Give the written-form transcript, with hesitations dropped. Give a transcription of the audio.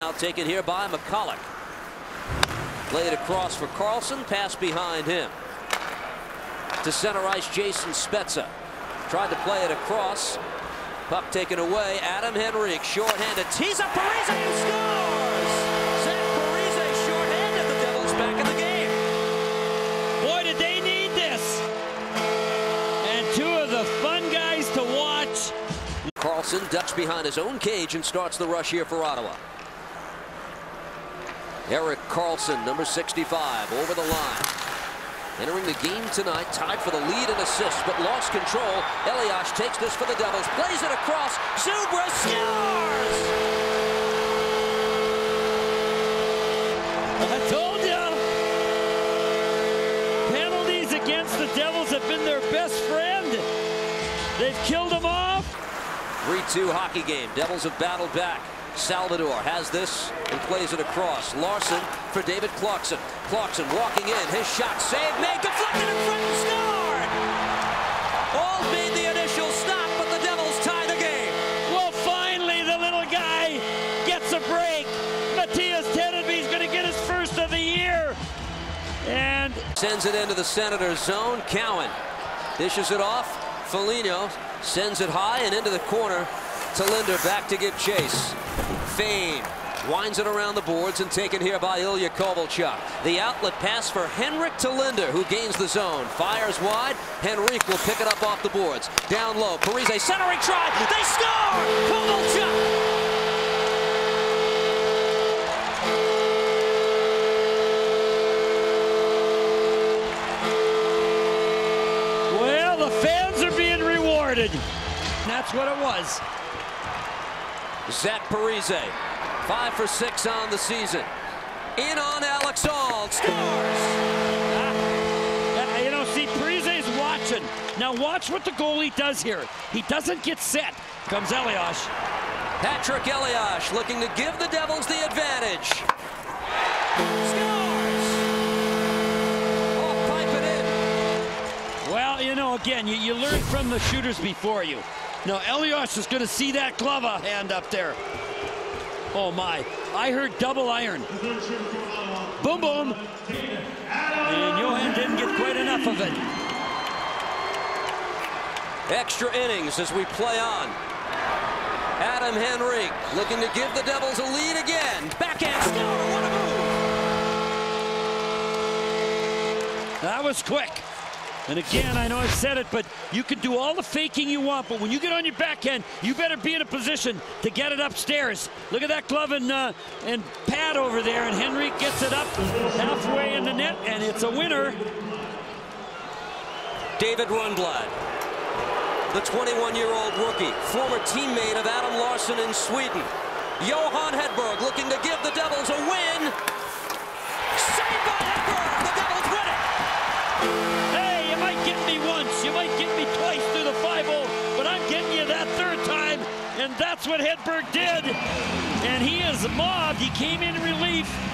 Now taken here by McCulloch. Played across for Carlson. Pass behind him. To center ice, Jason Spezza. Tried to play it across. Puck taken away. Adam Henrique, shorthanded. Tees up Parise and scores! Zach Parise shorthanded. The Devils back in the game. Boy, did they need this. And two of the fun guys to watch. Carlson ducks behind his own cage and starts the rush here for Ottawa. Erik Karlsson, number 65, over the line. Entering the game tonight, tied for the lead and assists, but lost control. Elias takes this for the Devils, plays it across. Zubra scores! I told you. Penalties against the Devils have been their best friend. They've killed them off. 3-2 hockey game. Devils have battled back. Salvador has this and plays it across. Larson for David Clarkson. Clarkson walking in. His shot saved, made, deflected in front and scored! All made the initial stop, but the Devils tie the game. Well, finally, the little guy gets a break. Matthias Tedenby's going to get his first of the year. And sends it into the Senators' zone. Cowan dishes it off. Foligno sends it high and into the corner to Linder, back to give chase. Fane winds it around the boards and taken here by Ilya Kovalchuk. The outlet pass for Henrik to Linder, who gains the zone. Fires wide. Henrique will pick it up off the boards. Down low. Parise centering try. They score! Kovalchuk! well, the fans are being rewarded. That's what it was. Zach Parise, 5 for 6 on the season. In on Alex Auld, scores! You know, see, Parise's watching. Now watch what the goalie does here. He doesn't get set. Comes Elias. Patrick Elias looking to give the Devils the advantage. Scores! Off pipe it in. Well, you know, again, you learn from the shooters before you. Now, Elias is going to see that glove hand up there. Oh, my. I heard double iron. Boom, boom. And Johan didn't get quite enough of it. Extra innings as we play on. Adam Henrique looking to give the Devils a lead again. Backhand score. What a move. That was quick. And again, I know I've said it, but you can do all the faking you want, but when you get on your backhand, you better be in a position to get it upstairs. Look at that glove and pad over there, and Henrique gets it up halfway in the net, and it's a winner. David Rundblad, the 21-year-old rookie, former teammate of Adam Larsson in Sweden. Johan Hedberg looking to give the Devils a win. Saved by Hedberg. The Devils win it. Get me once, you might get me twice through the 5-0, but I'm getting you that third time, and that's what Hedberg did. And he is mobbed. He came in relief.